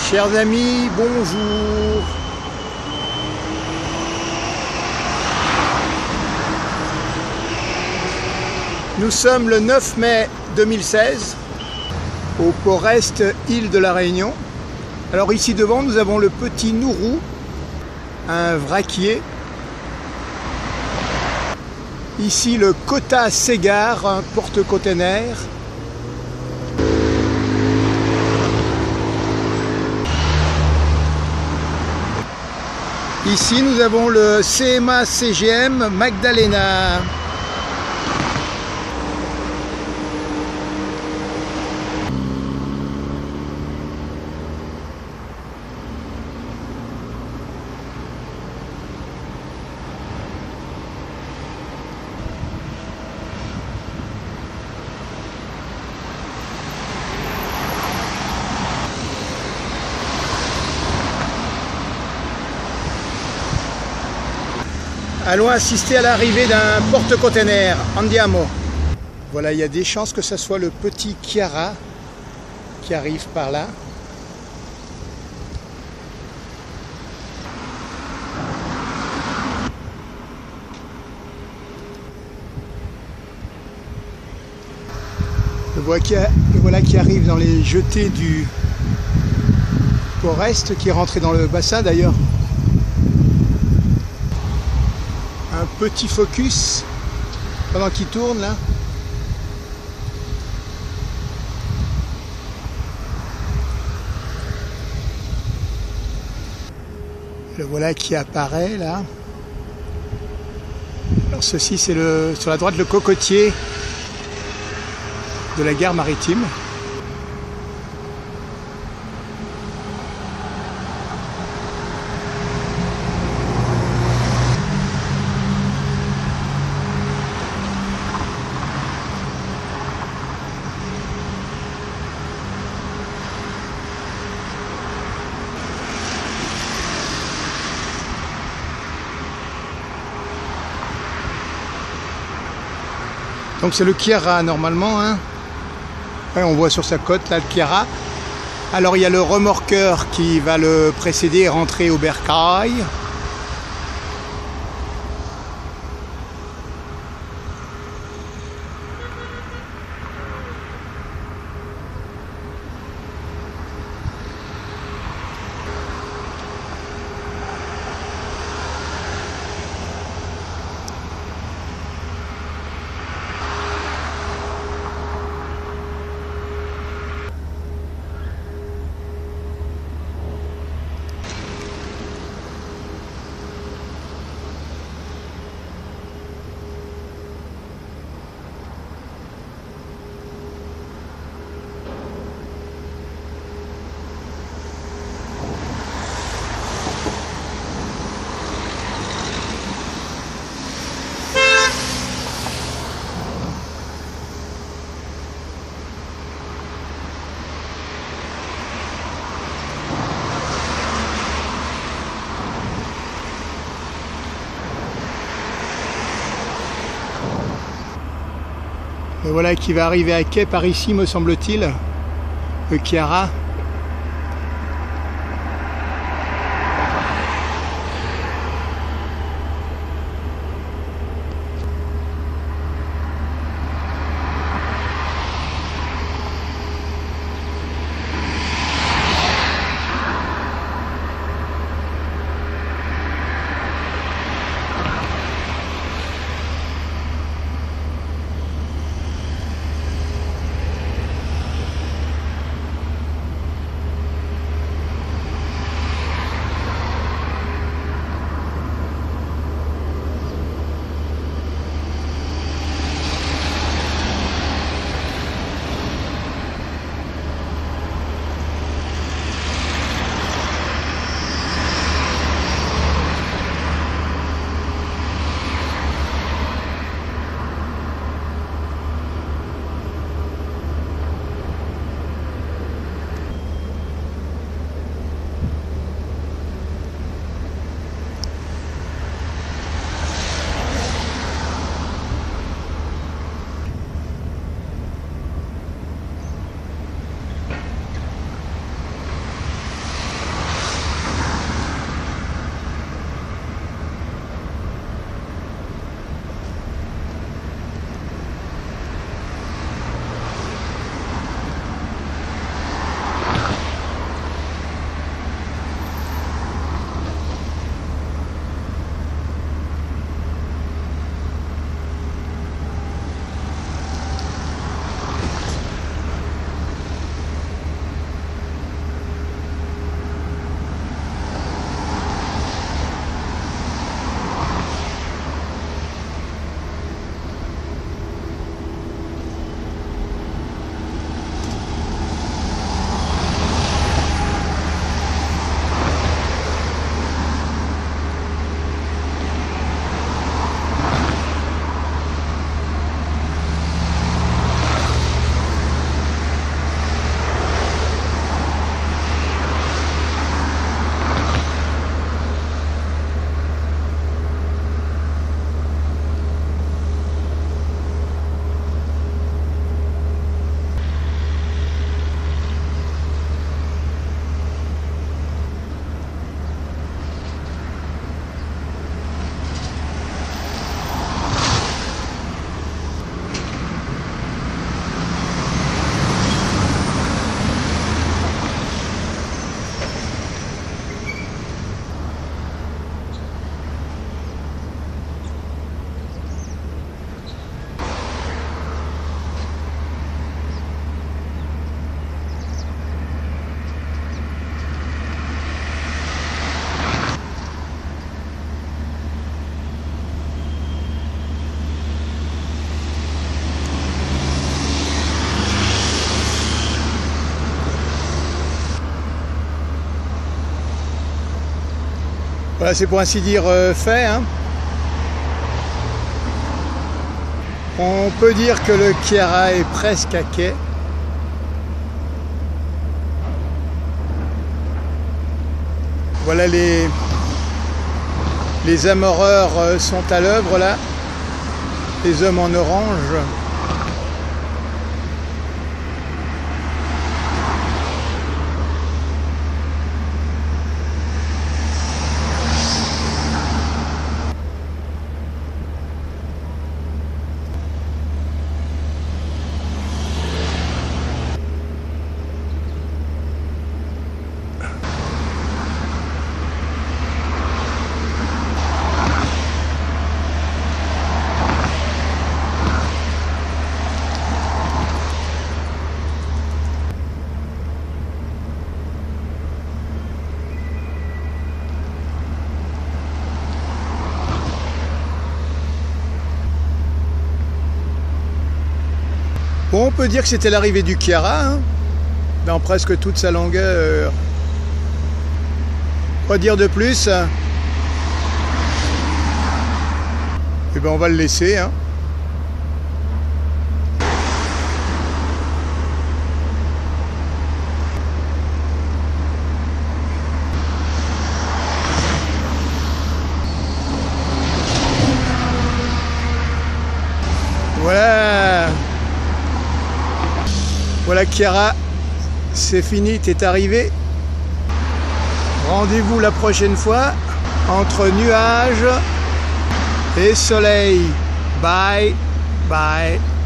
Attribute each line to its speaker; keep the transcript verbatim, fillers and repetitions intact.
Speaker 1: Chers amis, bonjour. Nous sommes le neuf mai deux mille seize au port Est, île de la Réunion. Alors ici devant, nous avons le petit Nourou, un vraquier. Ici le Kota Segar, un porte-container. Ici nous avons le C M A C G M Magdalena. Allons assister à l'arrivée d'un porte-container, Andiamo. Voilà, il y a des chances que ce soit le petit Chiara qui arrive par là. Le voilà qui arrive dans les jetées du port Est, qui est rentré dans le bassin d'ailleurs. Un petit focus pendant qu'il tourne là. Le voilà qui apparaît là. Alors ceci c'est le sur la droite le cocotier de la gare maritime. Donc c'est le Chiara normalement, hein. Ouais, on voit sur sa côte là le Chiara. Alors il y a le remorqueur qui va le précéder et rentrer au bercail. Et voilà qui va arriver à quai par ici, me semble-t-il, le Chiara. Voilà, c'est pour ainsi dire euh, fait. Hein. On peut dire que le Chiara est presque à quai. Voilà, les, les amarreurs sont à l'œuvre là, les hommes en orange. Bon, on peut dire que c'était l'arrivée du Chiara, hein, dans presque toute sa longueur. Pas dire de plus. Et ben on va le laisser. Hein. Voilà. Voilà, Chiara, c'est fini, t'es arrivé. Rendez-vous la prochaine fois entre nuages et soleil. Bye, bye.